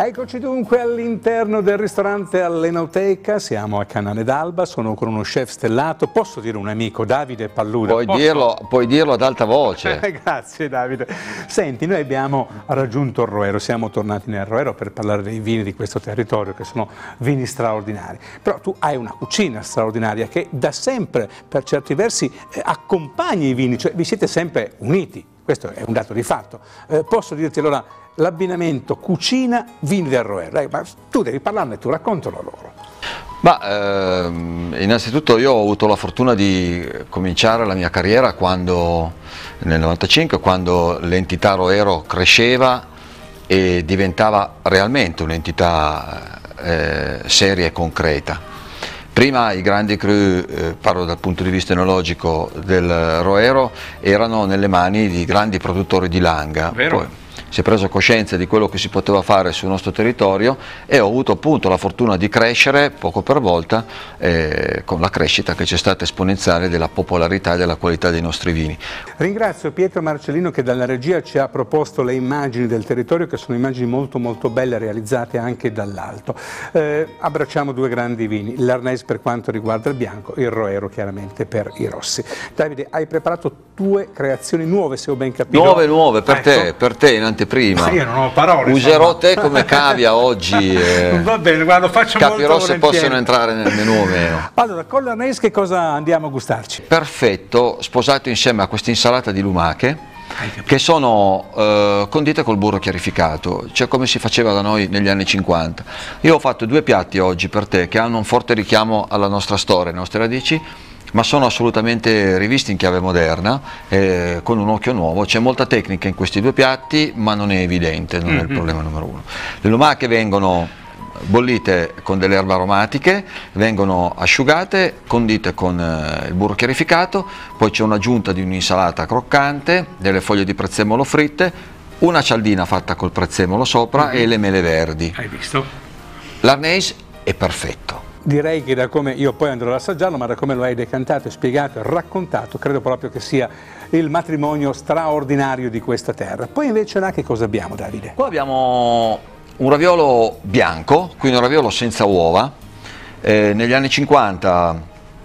Eccoci dunque all'interno del ristorante all'Enoteca, siamo a Canale d'Alba, sono con uno chef stellato, posso dire un amico, Davide Palluda? Puoi dirlo ad alta voce. Grazie Davide. Senti, noi abbiamo raggiunto il Roero, siamo tornati nel Roero per parlare dei vini di questo territorio, che sono vini straordinari. Però tu hai una cucina straordinaria che da sempre, per certi versi, accompagna i vini, cioè vi siete sempre uniti. Questo è un dato di fatto. Posso dirti allora l'abbinamento cucina-vini del Roero? Ma tu devi parlarne, tu raccontalo loro. Innanzitutto io ho avuto la fortuna di cominciare la mia carriera nel 95, quando l'entità Roero cresceva e diventava realmente un'entità seria e concreta. Prima i grandi cru, parlo dal punto di vista enologico del Roero, erano nelle mani di grandi produttori di Langa. Poi si è preso coscienza di quello che si poteva fare sul nostro territorio e ho avuto appunto la fortuna di crescere poco per volta con la crescita che c'è stata esponenziale della popolarità e della qualità dei nostri vini. Ringrazio Pietro Marcellino che dalla regia ci ha proposto le immagini del territorio, che sono immagini molto molto belle, realizzate anche dall'alto. Abbracciamo due grandi vini, l'Arnese per quanto riguarda il bianco, il Roero chiaramente per i rossi. Davide, hai preparato due creazioni nuove, se ho ben capito. Nuove per te in anteprima. Io non ho parole. Userò te come cavia oggi. Va bene, guarda, faccio capirò molto se possono entrare nel menù o meno. Allora, con l'Arnese che cosa andiamo a gustarci? Perfetto, sposato insieme a questa insalata di lumache, che sono condite col burro chiarificato, cioè come si faceva da noi negli anni 50. Io ho fatto due piatti oggi per te che hanno un forte richiamo alla nostra storia, alle nostre radici, ma sono assolutamente rivisti in chiave moderna, con un occhio nuovo. C'è molta tecnica in questi due piatti, ma non è evidente, non è il problema numero uno. Le lumache vengono bollite con delle erbe aromatiche, vengono asciugate, condite con il burro chiarificato, poi c'è un'aggiunta di un'insalata croccante, delle foglie di prezzemolo fritte, una cialdina fatta col prezzemolo sopra e le mele verdi. Hai visto? L'Arnese è perfetto. Direi che da come, io poi andrò ad assaggiarlo, ma da come lo hai decantato, spiegato e raccontato, credo proprio che sia il matrimonio straordinario di questa terra. Poi invece là che cosa abbiamo, Davide? Qua abbiamo un raviolo bianco, quindi un raviolo senza uova. Negli anni 50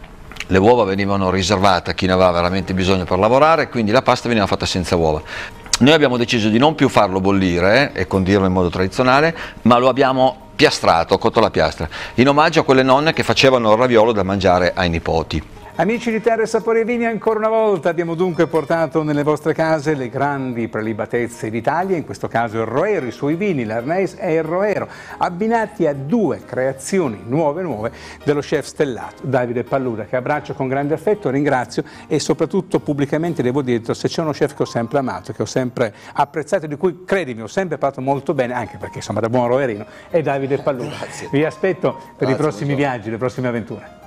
le uova venivano riservate a chi ne aveva veramente bisogno per lavorare, quindi la pasta veniva fatta senza uova. Noi abbiamo deciso di non più farlo bollire e condirlo in modo tradizionale, ma lo abbiamo piastrato, cotto alla piastra, in omaggio a quelle nonne che facevano il raviolo da mangiare ai nipoti. Amici di Terre, Sapori e Vini, ancora una volta abbiamo dunque portato nelle vostre case le grandi prelibatezze d'Italia, in questo caso il Roero, i suoi vini, l'Arnese e il Roero, abbinati a due creazioni nuove dello chef stellato Davide Palluda, che abbraccio con grande affetto, ringrazio e soprattutto pubblicamente devo dirlo, se c'è uno chef che ho sempre amato, che ho sempre apprezzato, di cui credimi ho sempre parlato molto bene, anche perché insomma da buon roerino, è Davide Palluda. Grazie. Vi aspetto per i prossimi viaggi, le prossime avventure.